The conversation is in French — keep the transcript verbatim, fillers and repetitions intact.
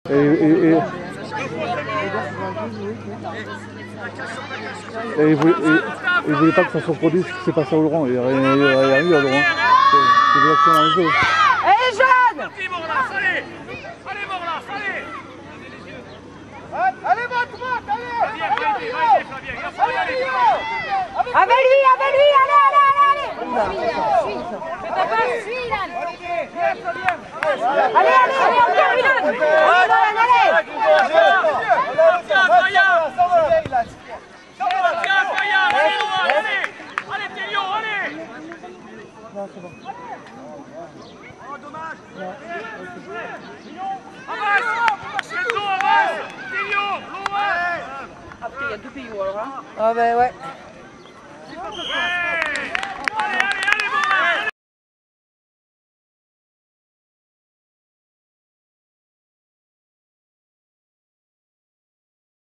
Et, et, et, et il voulait, et, il voulait pas que ça se reproduise ce qui s'est passé à Oloron. Il n'y a rien eu à Oloron. C'est de l'action dans le jeu. Allez, jeune! Allez, allez, Morlas, allez! Allez, monte, monte, allez! Avec lui, avec lui, allez, allez, allez, allez! Fais ta passe, suis, Ilan! Allez, allez, allez, encore Ilan! Allez, allez! Tiens, Kaya! Tiens, Kaya, allez, allez! Allez, Télio, allez! Non, c'est bon. Oh, dommage! Avance! Télio, avance! Télio, loin! Après, il y a deux pays alors, hein? Ah, ben ouais. Ouais!